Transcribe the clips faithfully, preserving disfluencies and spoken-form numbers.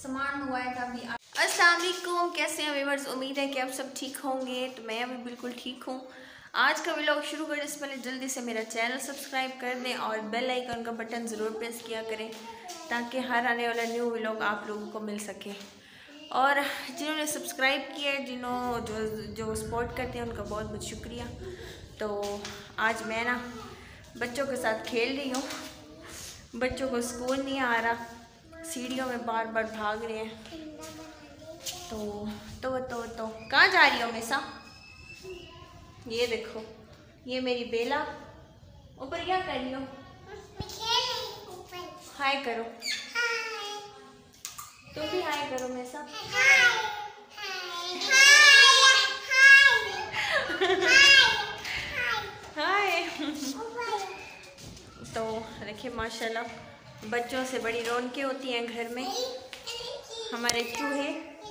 सामान मंगवाया था अभी। अस्सलाम वालेकुम, कैसे हैं व्यूअर्स? उम्मीद है कि आप सब ठीक होंगे। तो मैं अभी बिल्कुल ठीक हूँ। आज का व्लॉग शुरू करने से पहले जल्दी से मेरा चैनल सब्सक्राइब कर दें और बेल आइकन का बटन ज़रूर प्रेस किया करें ताकि हर आने वाला न्यू व्लॉग आप लोगों को मिल सके। और जिन्होंने सब्सक्राइब किया है, जिन्हों जो जो सपोर्ट करते हैं, उनका बहुत बहुत शुक्रिया। तो आज मैं ना बच्चों के साथ खेल रही हूँ। बच्चों को स्कूल नहीं आ रहा, सीढ़ियों में बार बार भाग रहे हैं। तो तो तो तो कहाँ जा रही हो मेसा? ये देखो, ये मेरी बेला ऊपर क्या कर रही हो? हाय करो, तुम भी हाय करो मेसा। हाय। तो देखिए माशाल्लाह बच्चों से बड़ी रौनकें होती हैं घर में। हमारे चूहे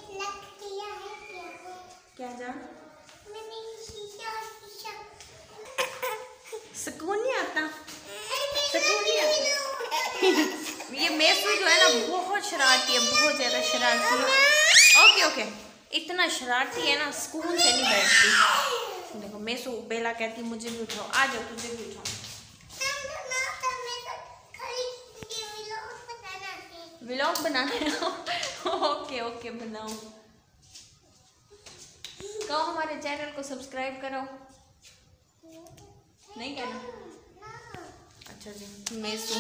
क्या जान सुकून नहीं आता, सुकून नहीं आता। ये मेसू जो है ना बहुत शरारती है, बहुत ज़्यादा शरारती है। ओके ओके, इतना शरारती है ना, सुकून से नहीं बैठती। देखो मेसू, बेला कहती मुझे भी उठाओ, आ जाओ तुझे भी उठाओ। व्लॉग बनाने ओके ओके बनाओ। कहो हमारे चैनल को सब्सक्राइब करो। नहीं कहना? अच्छा जी। मेसू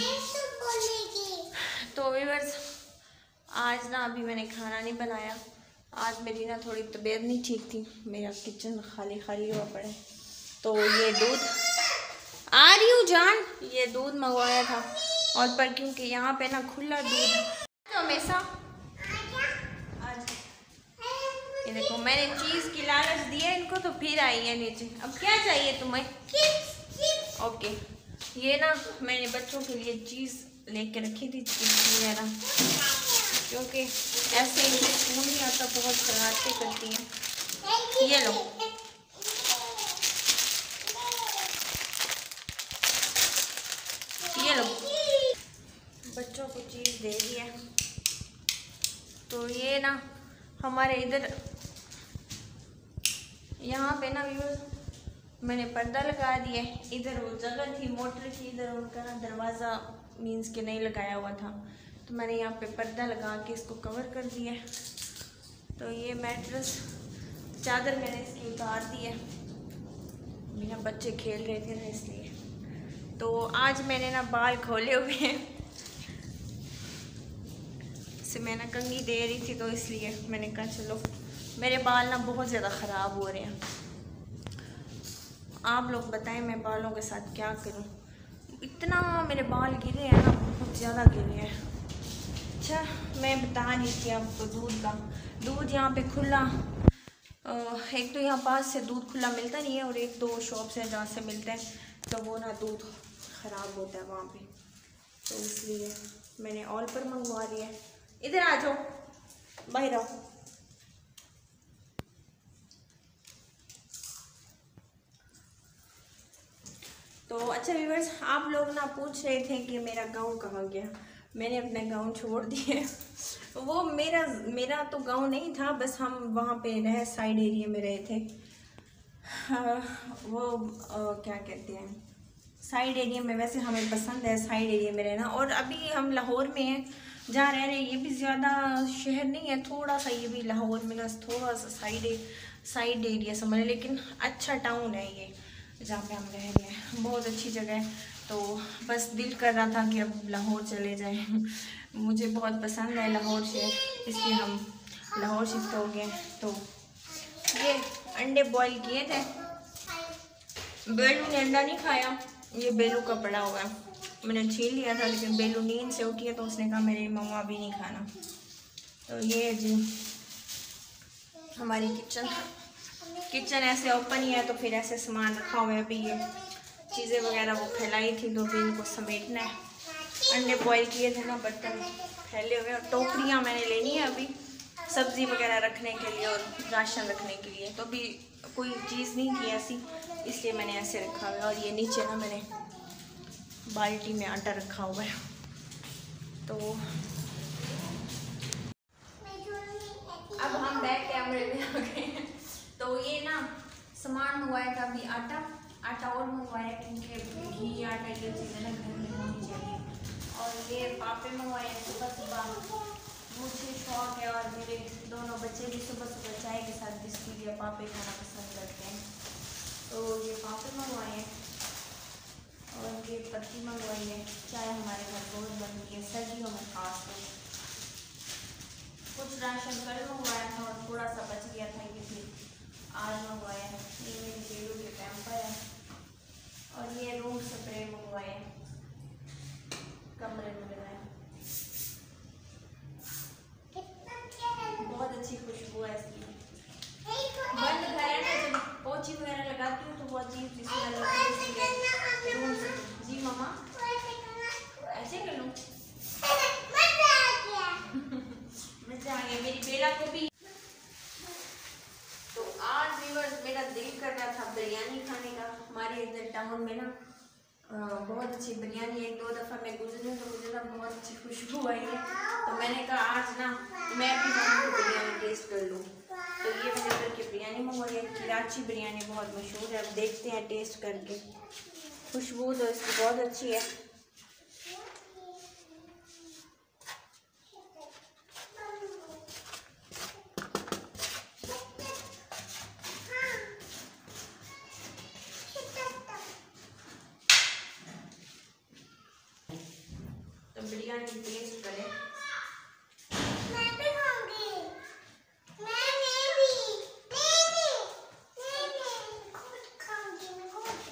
तो व्यूअर्स, आज ना अभी मैंने खाना नहीं बनाया। आज मेरी ना थोड़ी तबीयत नहीं ठीक थी, मेरा किचन खाली खाली हुआ पड़ा है। तो ये दूध आ रही हूँ जान, ये दूध मंगवाया था। और पर क्योंकि यहाँ पे ना खुला दूध तो हमेशा आज ये देखो, मैंने चीज़ की लालच दी है इनको तो फिर आई है नीचे। अब क्या चाहिए तुम्हें? ओके, ये ना मैंने बच्चों के लिए चीज़ लेके रखी थी, चीज़ वगैरह, क्योंकि ऐसे इनको स्कूल नहीं आता, बहुत शरारतें करती हैं। ये लो, ये लो, बच्चों को चीज़ दे दी है। तो ये ना हमारे इधर यहाँ पे ना व्यूअर्स मैंने पर्दा लगा दिया है। इधर वो जगह थी मोटर की, इधर उनका ना दरवाज़ा मीन्स के नहीं लगाया हुआ था, तो मैंने यहाँ पे पर्दा लगा के इसको कवर कर दिया। तो ये मैट्रेस चादर मैंने इसकी उतार दी है, मेरा बच्चे खेल रहे थे ना इसलिए। तो आज मैंने ना बाल खोले हुए हैं, से मैं ना कंघी दे रही थी तो इसलिए मैंने कहा चलो, मेरे बाल ना बहुत ज़्यादा ख़राब हो रहे हैं। आप लोग बताएं मैं बालों के साथ क्या करूं? इतना मेरे बाल गिरे हैं ना, बहुत ज़्यादा गिरे हैं। अच्छा, मैं बता रही थी आपको दूध का। दूध यहाँ पे खुला, एक तो यहाँ पास से दूध खुला मिलता नहीं है, और एक दो शॉप्स हैं जहाँ से मिलता है, तो वो ना दूध ख़राब होता है वहाँ पे, तो इसलिए मैंने ऑल पर मंगवा लिया है। इधर आ जाओ, बाहर आओ। तो अच्छा व्यूअर्स, आप लोग ना पूछ रहे थे कि मेरा गांव कहाँ गया। मैंने अपना गांव छोड़ दिया। वो मेरा मेरा तो गांव नहीं था, बस हम वहाँ पे रहे, साइड एरिया में रहे थे। हाँ, वो आ, क्या कहते हैं, साइड एरिया में। वैसे हमें पसंद है साइड एरिया में रहना। और अभी हम लाहौर में हैं जहाँ रह रहे हैं। ये भी ज़्यादा शहर नहीं है, थोड़ा सा, ये भी लाहौर में बस थोड़ा सा साइड साइड एरिया समझ, लेकिन अच्छा टाउन है ये जहाँ पे हम रह रहे हैं, बहुत अच्छी जगह है। तो बस दिल कर रहा था कि अब लाहौर चले जाएं। मुझे बहुत पसंद है लाहौर शहर, इसलिए हम लाहौर शिफ्ट हो गए। तो ये अंडे बॉईल किए थे, बेलू ने अंडा नहीं खाया, ये बेलू का पड़ा हुआ है, मैंने छीन लिया था, लेकिन बेलू नींद से उठी है तो उसने कहा मेरी मम्मा भी नहीं खाना। तो ये जी हमारी किचन किचन ऐसे ओपन ही है, तो फिर ऐसे सामान रखा हुआ है। अभी ये चीज़ें वगैरह वो फैलाई थी, तो फिर इनको समेटना है। अंडे बॉईल किए थे ना, बर्तन फैले हुए, और टोकरियाँ मैंने लेनी है अभी सब्ज़ी वगैरह रखने के लिए और राशन रखने के लिए। तो अभी कोई चीज़ नहीं की ऐसी, इसलिए मैंने ऐसे रखा हुआ है। और ये नीचे ना मैंने बाल्टी में आटा रखा हुआ है। तो सामान मंगवाया था अभी आटा आटा और मंगवाया क्योंकि घी आटा ये चीज़ें ना घर में होनी चाहिए। और ये पापे मंगवाए हैं सुबह सुबह, मुझे शौक है और मेरे दोनों बच्चे भी सुबह सुबह चाय के साथ बिस्किट या पापे खाना पसंद करते हैं। तो ये पापे मंगवाए हैं और ये पत्ती मंगवाई है। चाय हमारे घर बहुत बनती है सर्दियों में खास कर। कुछ राशन कल मंगवाया था और थोड़ा सा बच गया था, ये फिर आज मंगवाया है। ये मेरी बेलू के पैम्पर है और ये रूम स्प्रे मंगवाए हैं, कमरे में लगाए। बहुत अच्छी खुशबू है इसकी। बंद घर है ना, जब पोछी वगैरह लगाती हूँ तो वो अजीब सी स्मेल होती है रूम से। जी मम्मा ऐसे कर लूँ मजा आ गया मेरी बेला को भी। तो आज व्यूअर्स मेरा दिल कर रहा था बिरयानी खाने का। हमारे इधर टाउन में ना बहुत अच्छी बिरयानी, एक दो दफ़ा मैं गुजरी हूँ तो मुझे ना बहुत अच्छी खुशबू आई है। तो मैंने कहा आज ना मैं भी वहाँ की बिरयानी टेस्ट कर लूँ। तो ये मैंने उधर की बिरयानी मंगवाई है। कराची बिरयानी बहुत मशहूर है, अब देखते हैं टेस्ट करके। खुशबू तो इसकी बहुत अच्छी है। तो बिरयानी टेस्ट करें। मैं भी खाऊंगी। मैं मैं भी मैं भी मैं भी खुद खाऊंगी। मैं खुद।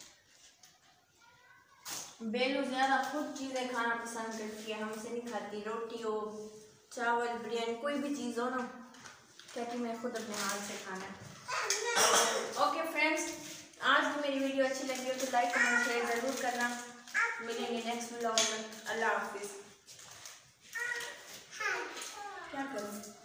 बेलू ज़्यादा खुद चीज़ें खाना पसंद करती है, हमसे नहीं खाती। रोटी हो, चावल, बिरयानी, कोई भी चीज़ हो ना, कहती मैं खुद अपने हाथ से खाना है। ओके फ्रेंड्स, आज भी मेरी वीडियो अच्छी लगी हो तो लाइक कमेंट शेयर ज़रूर करना। मिलेंगे नेक्स्ट व्लॉग में। अल्लाह हाफिज़। क्या करूँ?